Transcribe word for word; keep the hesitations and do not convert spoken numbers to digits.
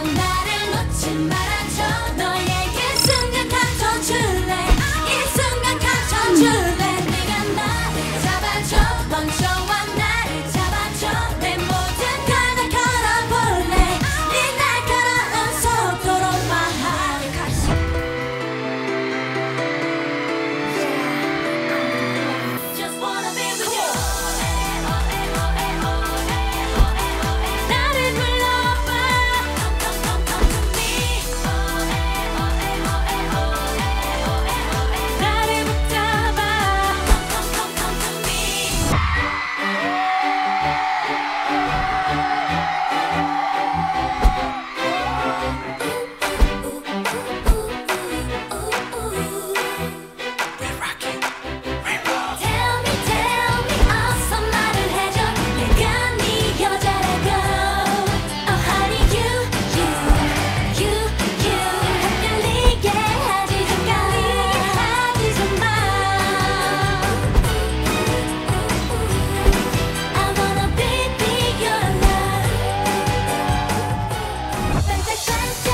넌 나를 놓지 말아줘. 너에게 순간 감춰줄래. 이 순간 감춰줄래. 네가 나를 잡아줘. 멈춰와 나를 잡아줘. 내 모든 걸 다 걸어볼래. 네 날카로운 속도로 my heart. Just wanna be with you. 나를 불러봐. Come come come come to me. 나를 붙잡아. Come come come come to me. Tell me, tell me, 어서 말을 해줘. 내가 네 여자라고. Oh honey, you, you, you, you. 헷갈리게 하지 헷갈리게 하지 마. I wanna be, be your love. 반짝반짝